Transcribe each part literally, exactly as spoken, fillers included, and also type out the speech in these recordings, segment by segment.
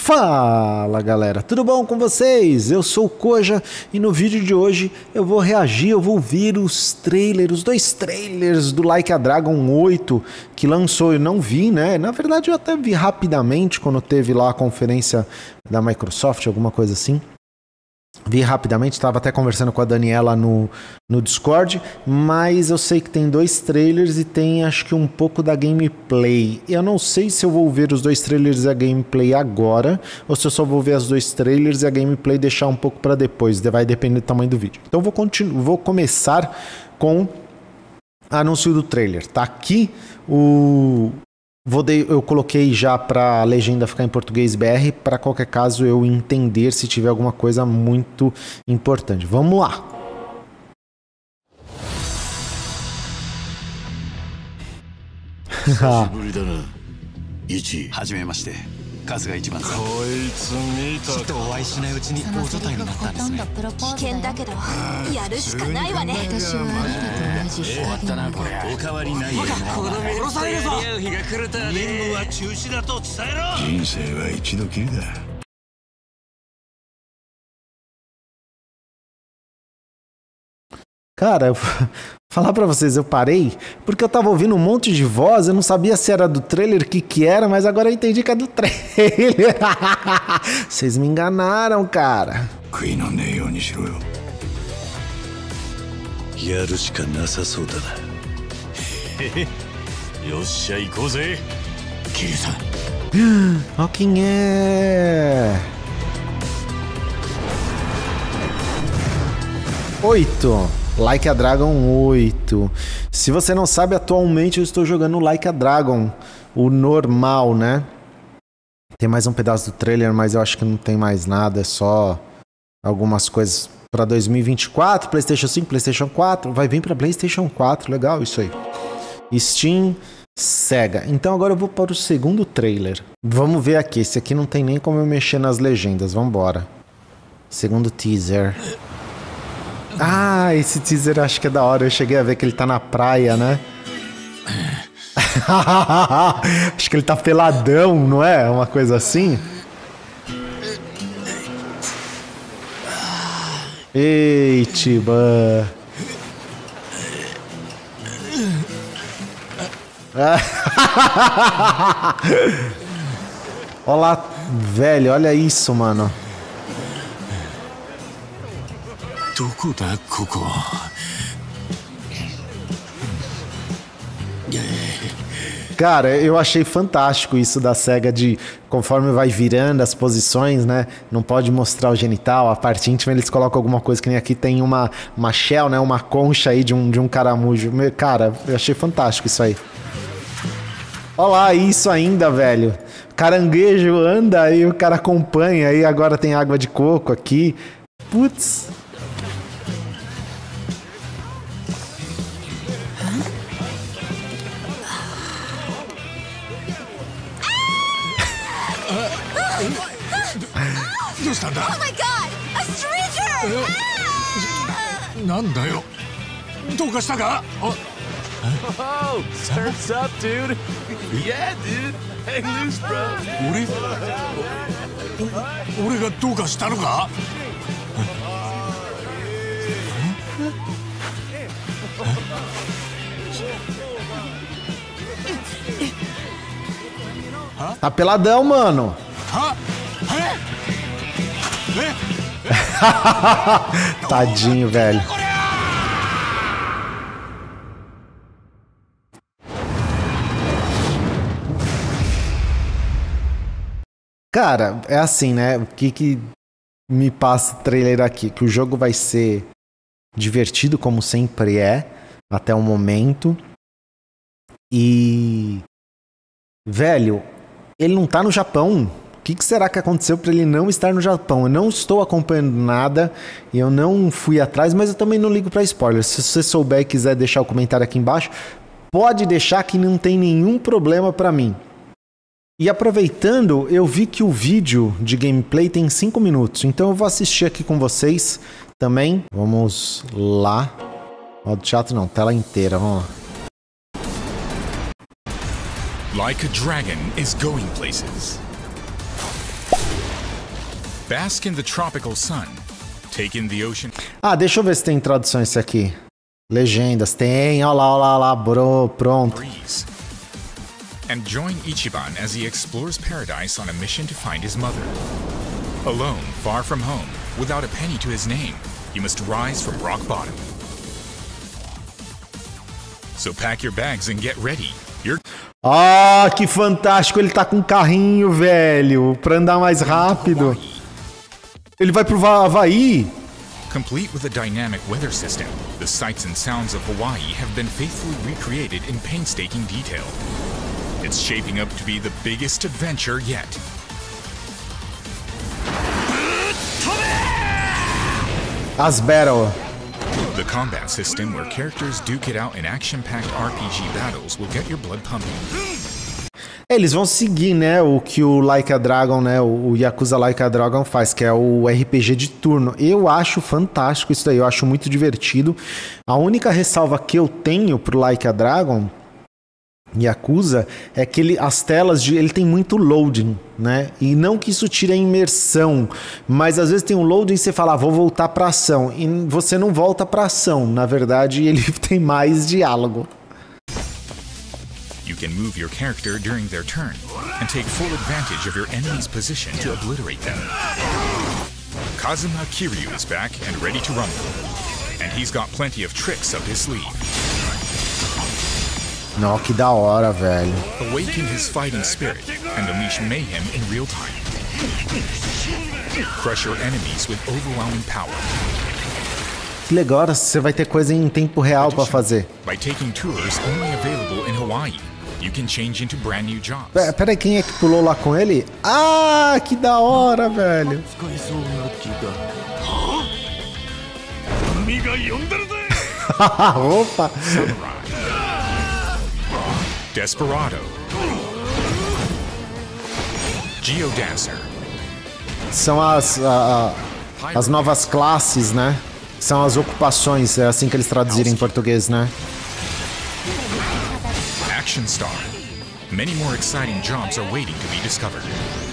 Fala galera, tudo bom com vocês? Eu sou o Koja e no vídeo de hoje eu vou reagir, eu vou ver os trailers, os dois trailers do Like a Dragon oito que lançou. Eu não vi, né? Na verdade eu até vi rapidamente quando teve lá a conferência da Microsoft, alguma coisa assim. Vi rapidamente, estava até conversando com a Daniela no, no Discord, mas eu sei que tem dois trailers e tem acho que um pouco da gameplay. Eu não sei se eu vou ver os dois trailers e a gameplay agora, ou se eu só vou ver os dois trailers e a gameplay deixar um pouco para depois, vai depender do tamanho do vídeo. Então eu vou, continu vou começar com anúncio do trailer. Tá aqui o... Vou de, eu coloquei já para a legenda ficar em português B R, para qualquer caso eu entender se tiver alguma coisa muito importante. Vamos lá! Cara, eu vou falar pra vocês, eu parei porque eu tava ouvindo um monte de voz, eu não sabia se era do trailer, o que que era, mas agora eu entendi que é do trailer. Vocês me enganaram, cara. Ó quem é. Oito. Like a Dragon oito. Se você não sabe, atualmente eu estou jogando Like a Dragon, o normal, né? Tem mais um pedaço do trailer, mas eu acho que não tem mais nada, é só algumas coisas para dois mil e vinte e quatro, PlayStation cinco, PlayStation quatro, vai vir para PlayStation quatro, legal isso aí. Steam, Sega. Então agora eu vou para o segundo trailer. Vamos ver aqui, esse aqui não tem nem como eu mexer nas legendas, vamos embora. Segundo teaser. Ah, esse teaser acho que é da hora. Eu cheguei a ver que ele tá na praia, né? Acho que ele tá peladão, não é? Uma coisa assim. Ei, Tiba. Olha lá, velho, olha isso, mano. Cara, eu achei fantástico isso da SEGA de conforme vai virando as posições, né? Não pode mostrar o genital, a parte íntima eles colocam alguma coisa, que nem aqui tem uma, uma shell, né? Uma concha aí de um, de um caramujo. Cara, eu achei fantástico isso aí. Olha lá, isso ainda, velho. Caranguejo anda e o cara acompanha, aí agora tem água de coco aqui. Putz. Oh my god! A stranger! Nandayo? Doukashita ka? Oh, surf's up, dude. Yeah, dude. Hang loose, bro. Ore? Ore ga doukashita no ka? Tá peladão, mano. Tadinho, velho. Cara, é assim, né? O que que me passa o trailer aqui? Que o jogo vai ser divertido, como sempre é, até o momento. E... velho, ele não tá no Japão. O que, que será que aconteceu para ele não estar no Japão? Eu não estou acompanhando nada, eu não fui atrás, mas eu também não ligo para spoilers. Se você souber e quiser deixar o comentário aqui embaixo, pode deixar que não tem nenhum problema para mim. E aproveitando, eu vi que o vídeo de gameplay tem cinco minutos, então eu vou assistir aqui com vocês também. Vamos lá. Modo teatro não, tela inteira, vamos lá. Like a Dragon is going places. Bask in the tropical sun. Take in the ocean. Ah, deixa eu ver se tem tradução isso aqui. Legendas, tem, olha lá, olha lá, olha lá, bro, pronto. Breeze. And join Ichiban as he explores paradise on a mission to find his mother. Alone, far from home, without a penny to his name, he must rise from rock bottom. So pack your bags and get ready. You're... Ah, que fantástico, ele tá com um carrinho, velho, pra andar mais rápido. Ele vai pro Havaí. Complete with a dynamic weather system, the sights and sounds of Hawaii have been faithfully recreated in painstaking detail. It's shaping up to be the biggest adventure yet. As Battle. The combat system where characters duke it out in action-packed R P G battles will get your blood pumping. Eles vão seguir, né, o que o Like a Dragon, né, o Yakuza Like a Dragon faz, que é o R P G de turno. Eu acho fantástico isso daí, eu acho muito divertido. A única ressalva que eu tenho pro Like a Dragon, Yakuza, é que ele, as telas, de, ele tem muito loading, né, e não que isso tire a imersão, mas às vezes tem um loading e você fala, ah, vou voltar pra ação, e você não volta pra ação, na verdade ele tem mais diálogo. You can move your character during their turn and take full advantage of your enemy's position to obliterate them. Kazuma Kiryu is back and ready to rumble, and he's got plenty of tricks up his sleeve. Não, que da hora, velho. Awaken his fighting spirit and unleash mayhem in real time. Crush your enemies with overwhelming power. Que legal, você vai ter coisa em tempo real pra fazer. By taking tours only available in Hawaii, you can change into brand new jobs. Pera, pera aí, quem é que pulou lá com ele? Ah, que da hora, velho. Opa. Samurai. Desperado. Geodancer. São as, a, a, as novas classes, né? São as ocupações, é assim que eles traduzirem em português, né? Action Star. Many more exciting jobs are waiting to be discovered.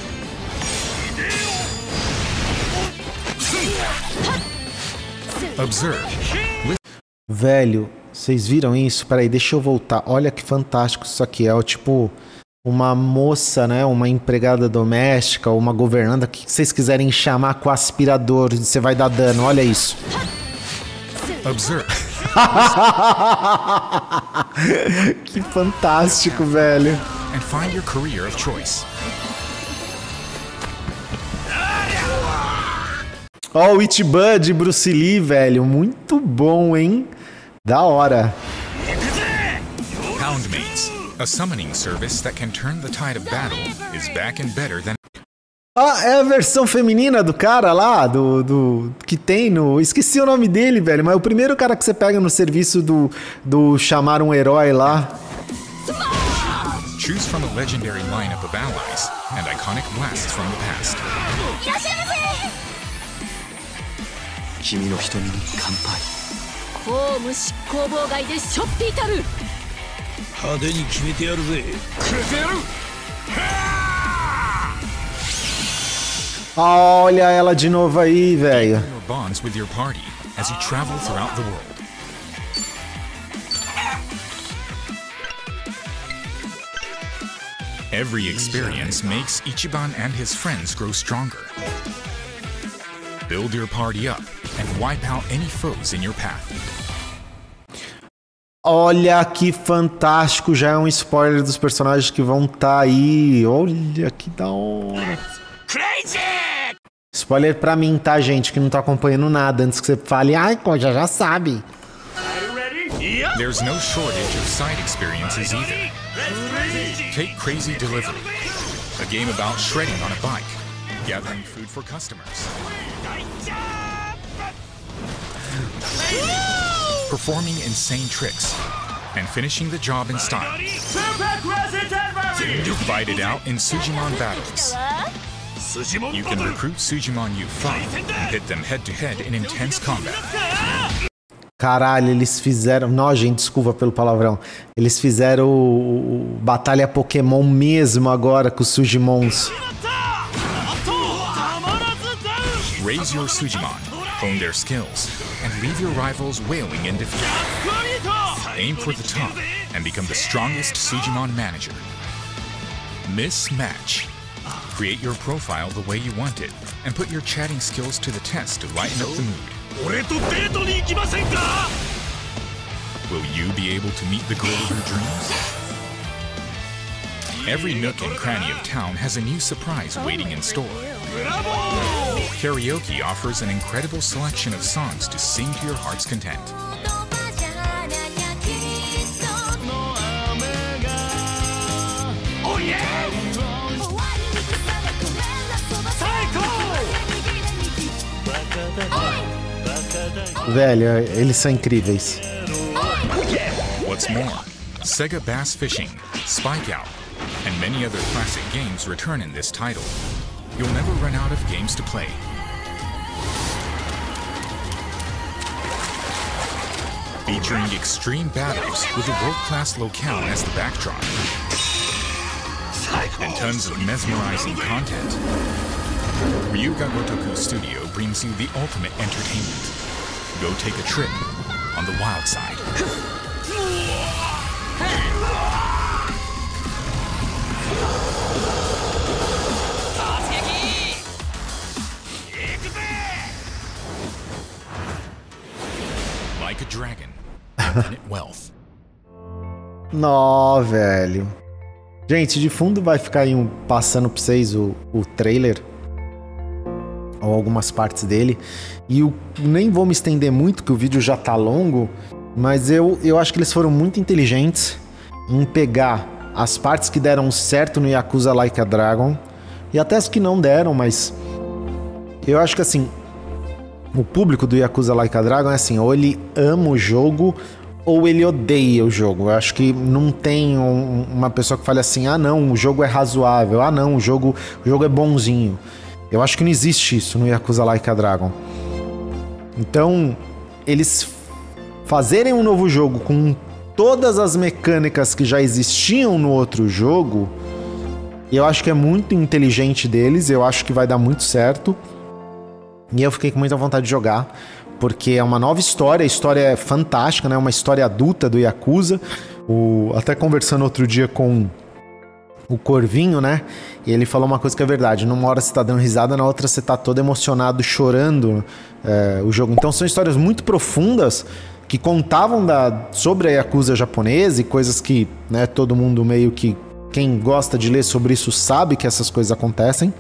Observe. Velho, vocês viram isso? Peraí, deixa eu voltar. Olha que fantástico isso aqui. É o tipo uma moça, né? Uma empregada doméstica, uma governanta, o que vocês quiserem chamar, com aspirador. Você vai dar dano. Olha isso. Observe. Que fantástico, velho. And find your career of choice. Ó, o Ichiban de Bruce Lee, velho. Muito bom, hein? Da hora. Houndmates, a summoning service that can turn the tide of battle, is back and better than... Ah, é a versão feminina do cara lá, do, do que tem no... Esqueci o nome dele, velho, mas é o primeiro cara que você pega no serviço do, do chamar um herói lá. Choose from a legendary lineup of allies and iconic blasts from the past. 君の瞳に乾杯。 公務執行妨害でしょっていたる。 派手に決めてやるぜ。決めてやる。 Olha ela de novo aí, velho. Your bonds with your party as you travel throughout the world. Every experience makes Ichiban and his friends grow stronger. Build your party up and wipe out any foes in your path. Olha que fantástico, já é um spoiler dos personagens que vão estar aí. Olha que da hora. Crazy! Spoiler pra mim, tá, gente, que não tá acompanhando nada, antes que você fale, ai, Koja já sabe. There's no shortage of side experiences either. Take Crazy Delivery, a game about shredding on a bike, gathering food for customers, performing insane tricks, and finishing the job in style. Fight it out in Sujimon battles. You can recruit Sujimon U five and hit them head-to-head in intense combat. Caralho, eles fizeram... Não, gente, desculpa pelo palavrão. Eles fizeram o, o Batalha Pokémon mesmo agora com os Sujimons. Raise your Sujimon, hone their skills, and leave your rivals wailing in defeat. Aim for the top and become the strongest Sujimon manager. Mismatch. Create your profile the way you want it, and put your chatting skills to the test to lighten up the mood. Will you be able to meet the girl of your dreams? Every nook and cranny of town has a new surprise waiting in store. Karaoke offers an incredible selection of songs to sing to your heart's content. Oh yeah! Velho, eles são incríveis. What's more, Sega Bass Fishing, Spike Out, and many other classic games return in this title. You'll never run out of games to play. Featuring extreme battles with a world-class locale as the backdrop. And tons of mesmerizing content. Ryuga Gotoku Studio brings you the ultimate entertainment. Go take a trip on the wild side. Like a dragon, infinite wealth. Nó, velho. Gente, de fundo vai ficar aí um, passando pra vocês o, o trailer. Ou algumas partes dele. E eu nem vou me estender muito, que o vídeo já tá longo. Mas eu, eu acho que eles foram muito inteligentes em pegar as partes que deram certo no Yakuza Like a Dragon. E até as que não deram, mas... eu acho que assim... o público do Yakuza Like a Dragon é assim, ou ele ama o jogo, ou ele odeia o jogo. Eu acho que não tem um, uma pessoa que fale assim, ah não, o jogo é razoável, ah não, o jogo, o jogo é bonzinho. Eu acho que não existe isso no Yakuza Like a Dragon. Então, eles fazerem um novo jogo com todas as mecânicas que já existiam no outro jogo, eu acho que é muito inteligente deles, eu acho que vai dar muito certo. E eu fiquei com muita vontade de jogar, porque é uma nova história, a história é fantástica, né? Uma história adulta do Yakuza. O... até conversando outro dia com o Corvinho, né? E ele falou uma coisa que é verdade. Numa hora você tá dando risada, na outra você tá todo emocionado, chorando é, o jogo. Então são histórias muito profundas que contavam da... sobre a Yakuza japonesa e coisas que, né, todo mundo meio que... quem gosta de ler sobre isso sabe que essas coisas acontecem.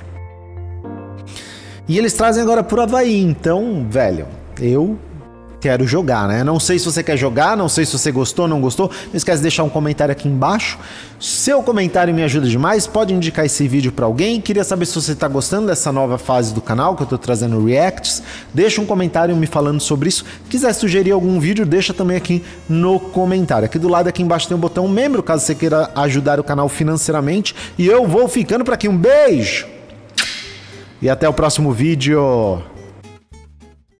E eles trazem agora pro Havaí, então, velho, eu quero jogar, né? Não sei se você quer jogar, não sei se você gostou, não gostou. Não esquece de deixar um comentário aqui embaixo. Seu comentário me ajuda demais, pode indicar esse vídeo pra alguém. Queria saber se você tá gostando dessa nova fase do canal, que eu tô trazendo reacts. Deixa um comentário me falando sobre isso. Quiser sugerir algum vídeo, deixa também aqui no comentário. Aqui do lado, aqui embaixo tem um botão membro, caso você queira ajudar o canal financeiramente. E eu vou ficando por aqui. Um beijo! E até o próximo vídeo.